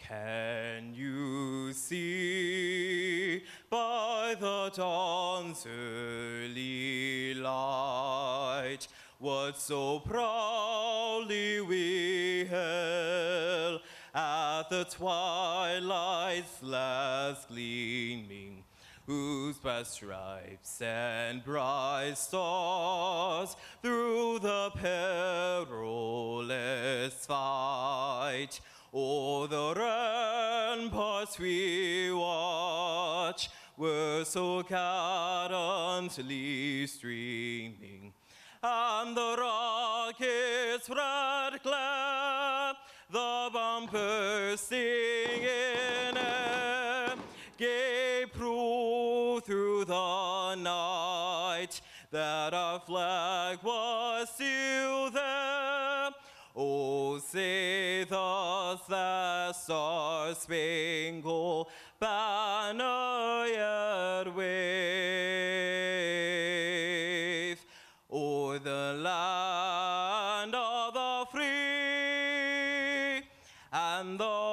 Can you see by the dawn's early light what so proudly we hailed at the twilight's last gleaming, whose bright stripes and bright stars through the perilous fight o'er the ramparts we watch were so gallantly streaming, and the rockets' red glare, the bumpers singing air, gave proof through the night that our flag was still there. Oh, say thus that star-spangled banner yet wave o'er the land of the free and the